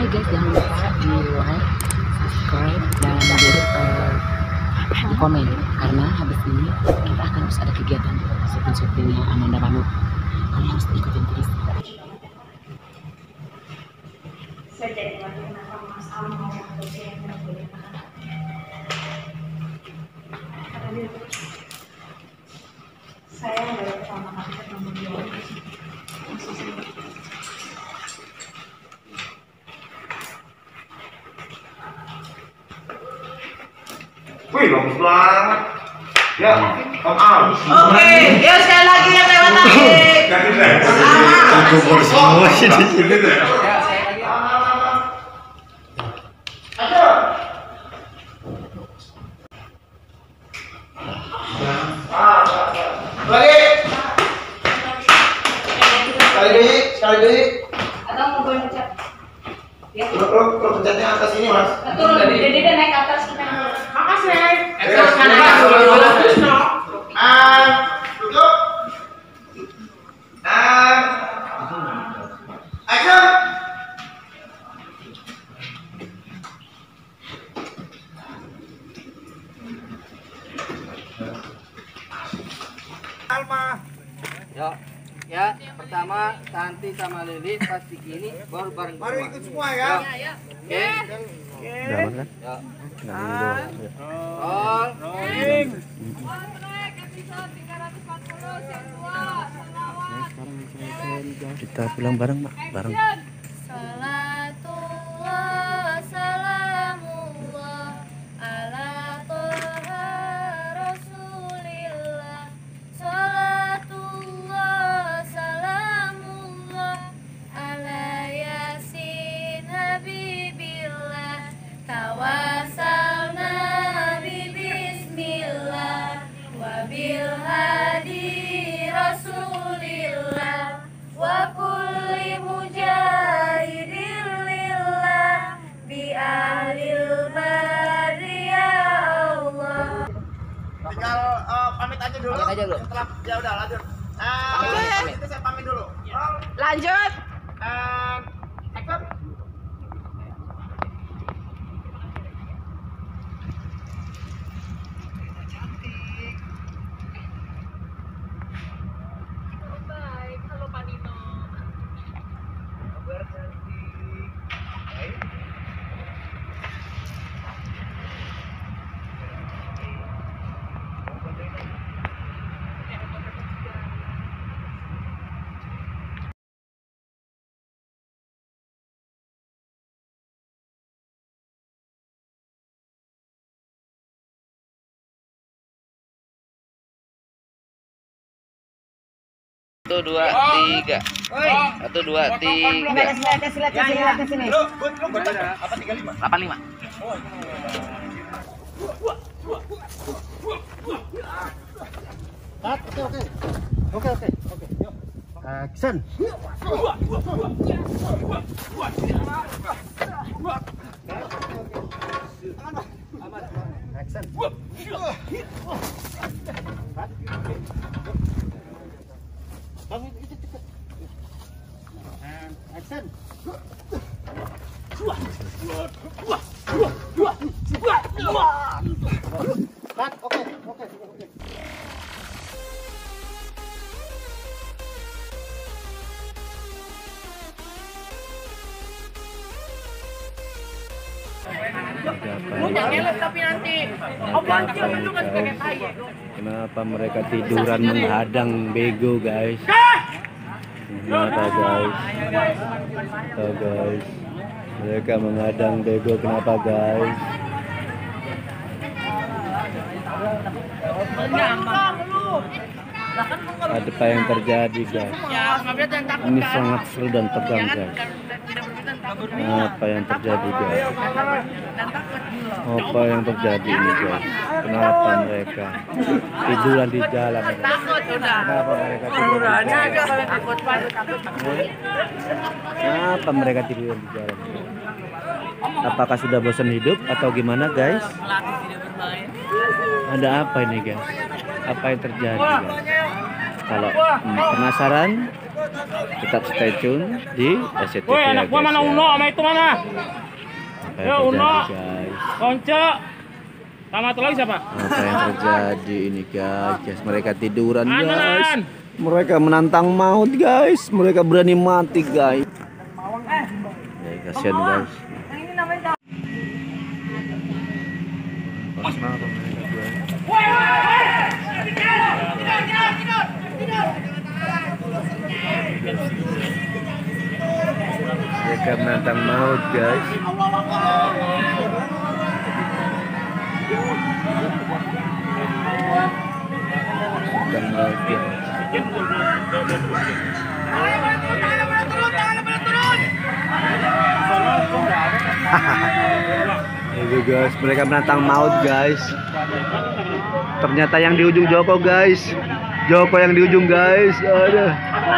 Hai guys, jangan lupa di like, subscribe, dan di komen, karena habis ini kita akan harus ada kegiatan syuting-syutingnya Amanda Manu. Kalian harus ikutin terus. Saya baru pertama kali ketemu dia. Wih, bagus banget. Ya, Om Al. Oke, yuk sekali lagi yang lewat lagi. Aku semua sih di sini. Sekali lagi. Atau mau gue pencet? Ya. Lo pencetnya atas ini, Mas. Turun, jadi dia naik ke atas kita. Makasih. Duduk. Action. Alma. Ya, pertama Santi sama Lili pas di gini baru bareng. Mari ikut semua ya. Oke. Udah aman kan? Ya. Rolling. Kita pulang bareng, Mak. Bareng. Salatullah salamullah ala toha rasulillah. Salatullah salamullah ala yasin habibillah. Tawasalna bismillah wa bil hadi rasulillah wa kulli mujahidin lillah bi ahlil bari ya Allah. Tinggal pamit aja dulu. Pamit aja dulu. Setelah ya udah lanjut. Itu saya pamit dulu. Lanjut. Action. Satu, dua, tiga. 1, 2, 3. Apa 35? 85. Oke. Yuk. Action. Action. Action. Oke. Kenapa mereka tiduran menghadang bego, guys? Kenapa, guys? Tuh, guys. Mereka menghadang bego, kenapa, guys? Apa yang terjadi, guys? Ini sangat seru dan tegang, guys. Apa yang terjadi, guys? Apa yang terjadi ini, guys? Kenapa mereka tiduran di jalan? Kenapa mereka tiduran di jalan? Kenapa mereka tiduran di jalan? Apakah sudah bosan hidup atau gimana, guys? Ada apa ini, guys? Apa yang terjadi, guys? Kalau penasaran, Tetap stay tune di SCTV. Woi, anak gua mana Uno sama itu mana? Ya Uno. Konco. Sama satu lagi siapa? Apa yang terjadi ini guys? Mereka tiduran guys. Mereka menantang maut guys. Mereka berani mati guys. Ya, kasihan guys. Mereka menantang maut guys. Menantang maut guys. Itu guys, mereka menantang maut guys. Ternyata yang di ujung Joko guys. Joko yang di ujung guys. Aduh.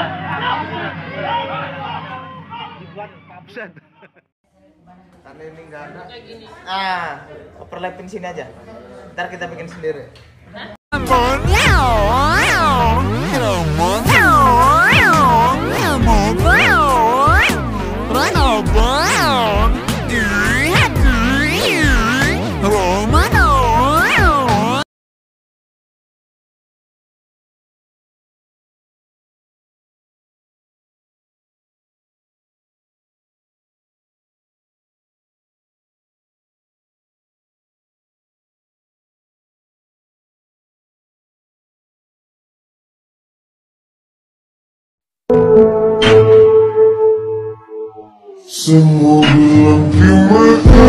Karena ini nggak ada. Ah, overlapping sini aja. Ntar kita bikin sendiri. Semua bilang terima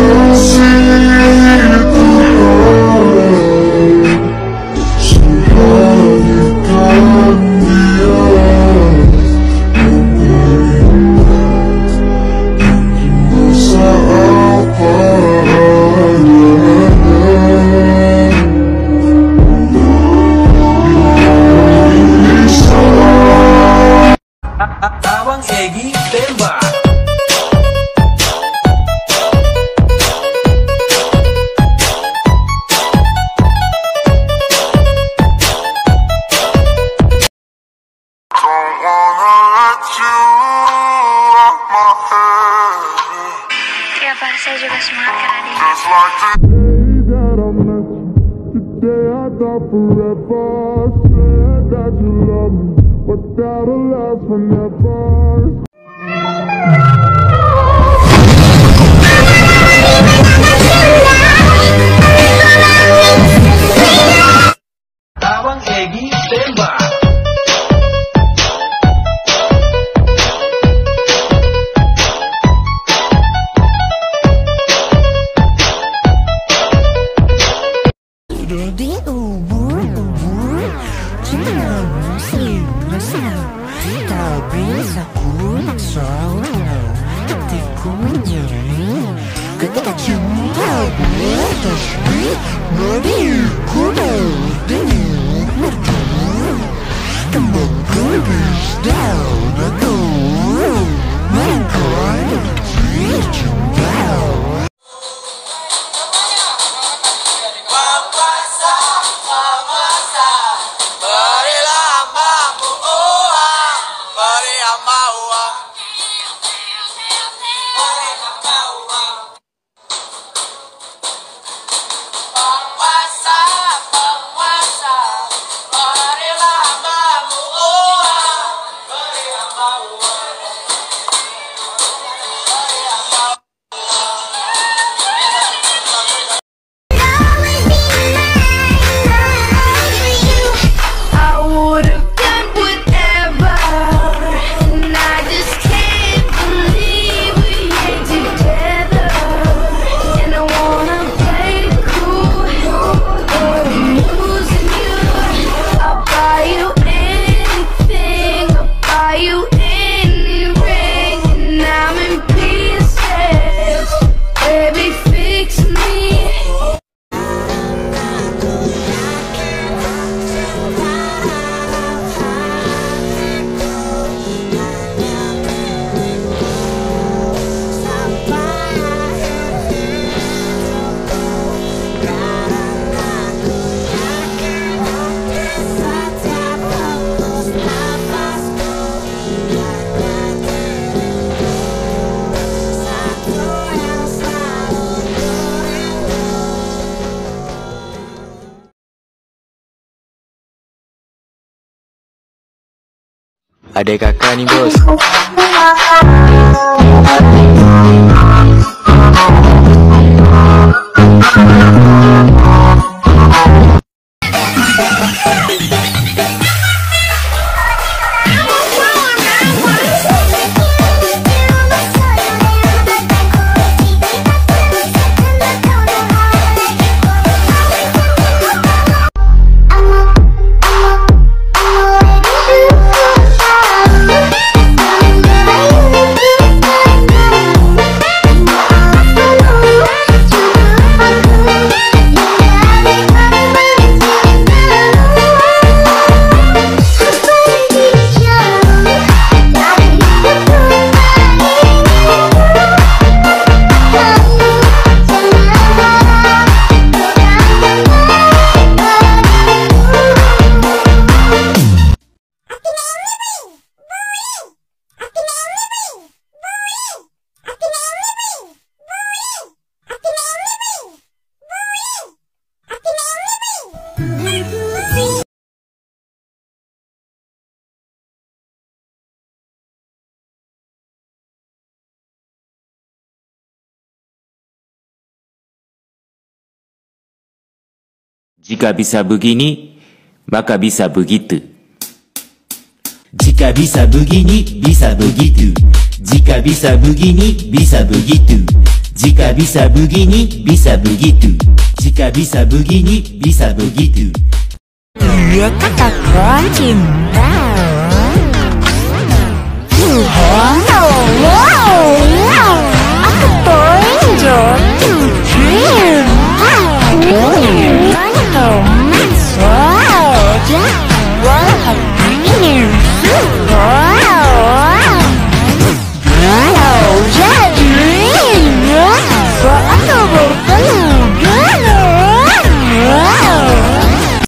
kasih Tuhan, sudah berikan dia dosa apa Abang Egi tembak. Ya Pak, saya juga semangat karena dia. Today I thought forever, said that you love me, but that'll last forever. Abang Egi tembak. Ketika cinta beratasku, nadiku kembang gadis down aku, mereka cinta. Ada kakak nih bos. Jika bisa begini, maka bisa begitu. Jika bisa begini, bisa begitu. Jika bisa begini, bisa begitu. Jika bisa begini, bisa begitu. Jika bisa begini, bisa begitu. Iya kata keren. Wow.